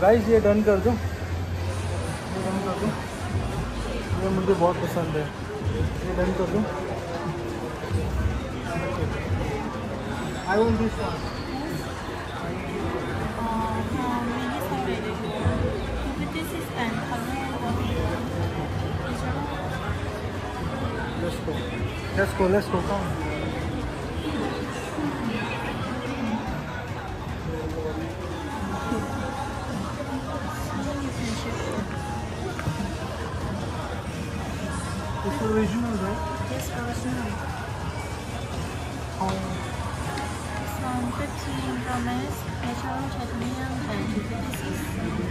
Guys ये done कर दो, ये डन कर दो, ये मुझे बहुत पसंद है, ये डन कर दो। I want this one. Let's go, let's go, come. It's original, right? Yes, original. This one 15 romance, natural, titanium, and 256.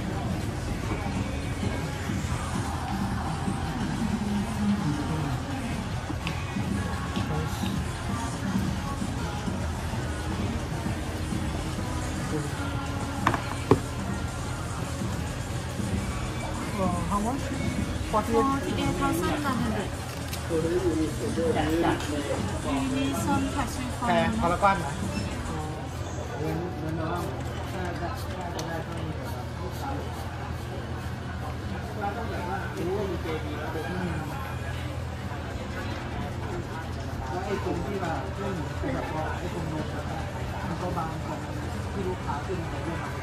How much? 48,100. Maybe some tax refund. พารากอนนะไอ้ตรงที่ว่าเล่นคือแบบว่าไอ้ตรงโน้ตมันก็บางของที่ลูกค้าขึ้นมาเยอะมาก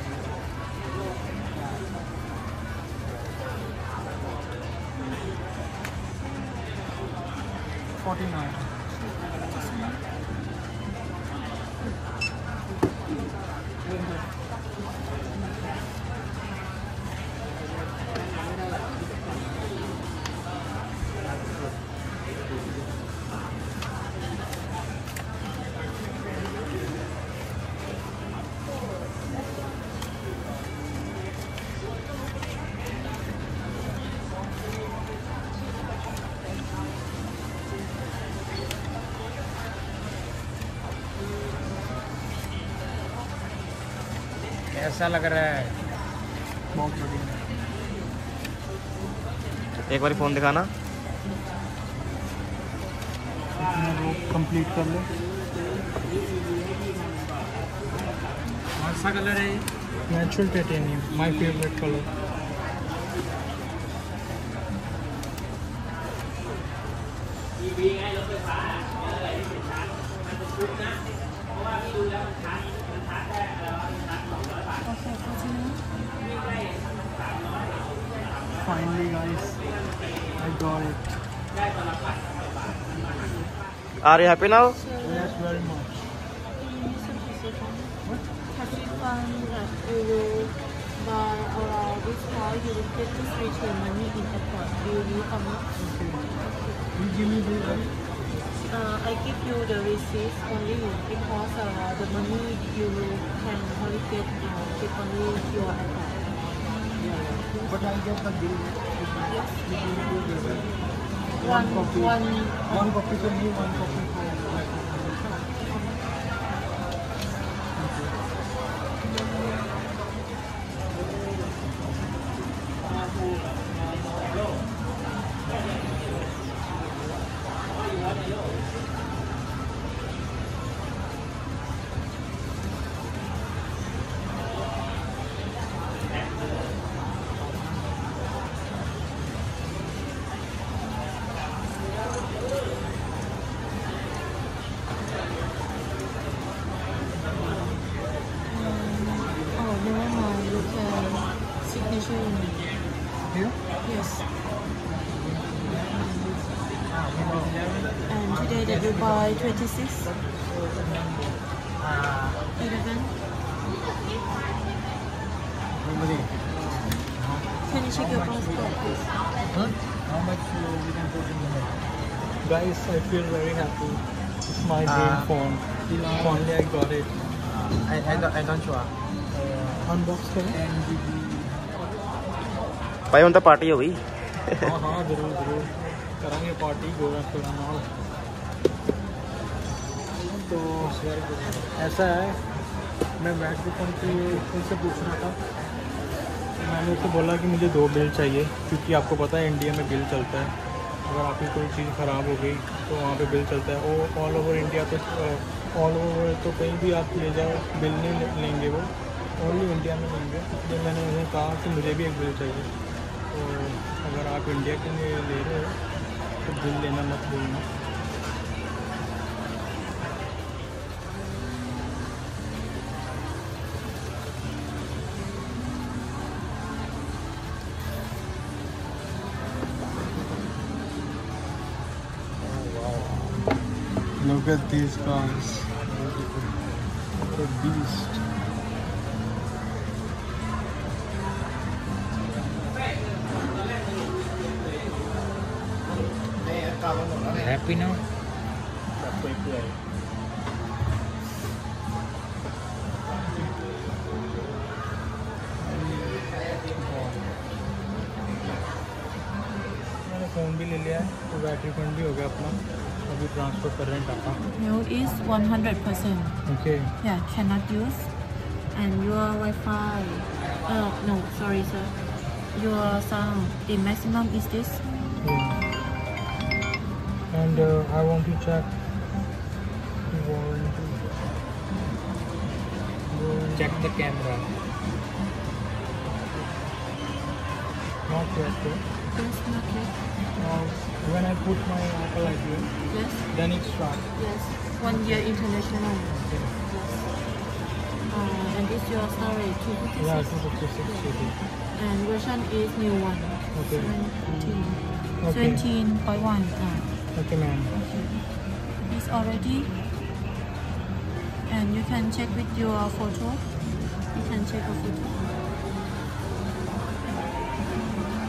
49. कैसा लग रहा है? बहुत बढ़िया। एक बार फोन दिखाना। कंप्लीट कर ले। कौन सा कलर है? Natural titanium, my favourite colour. Finally guys, I got it. Are you happy now? Yes, very much. Tax refund that you will buy around this price, you will get this return money in airport. Will you come up? Okay. You give me the I give you the receipt only because the money you can only get only your account. but I get the bill. Yes. You give me the One copy one copy for me, one copy for here. Yes. And today that you buy 26, 11. Can you check your passport, please? Huh? How much we can put in the head? Guys, I feel very happy. It's my dream phone. Finally, I got it. I don't sure. Unbox करें. भाई उन तो party हो गई। हाँ हाँ जरूर जरूर करेंगे पार्टी गोरखपुर में। तो ऐसा है, मैं वैट रिफंड के लिए उनसे पूछ रहा था। मैंने उसको बोला कि मुझे 2 बिल चाहिए, क्योंकि आपको पता है इंडिया में बिल चलता है। अगर आपकी कोई चीज़ ख़राब हो गई तो वहाँ पे बिल चलता है। वो ऑल ओवर इंडिया तो ऑल ओवर तो कहीं भी आप ले जाओ बिल नहीं लेंगे वो। ओनली इंडिया में लेंगे, इसलिए मैंने उन्हें कहा कि मुझे भी एक बिल चाहिए। तो अगर आप इंडिया के लिए ले रहे हो तो बिल लेना मत भूलना। Look at these cars. What a beast. Happy now? मैंने फ़ोन भी ले लिया है, तो वैट रिफंड भी हो गया अपना। अभी ट्रांसफ़र कर रहे हैं टाका। Fuel is 100%. Okay. Yeah, cannot use. And your Wi-Fi. No, sorry, sir. Your sound. The maximum is this. Yeah. And I want to check the warranty. Check the camera. Not yet. Though. Yes, not yet. When I put my Apple ID, Yes. then it starts. Yes. 1 year international. Okay. Yes. And this your storage 256. Yeah, 256 GB. And version is new one. Okay. 17. Okay. 17.1. Okay, ma'am. Okay. It's already. And you can check with your photo. You can check a photo.